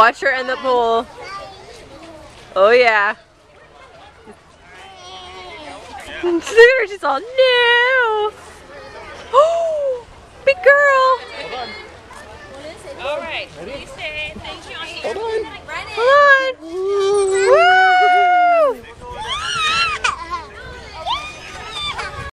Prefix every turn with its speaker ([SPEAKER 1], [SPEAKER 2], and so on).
[SPEAKER 1] Watch her in the pool. Oh yeah. Look at her, she's all no. Oh, big girl.
[SPEAKER 2] All right. Please say thank you.
[SPEAKER 3] Hold on.
[SPEAKER 1] Hold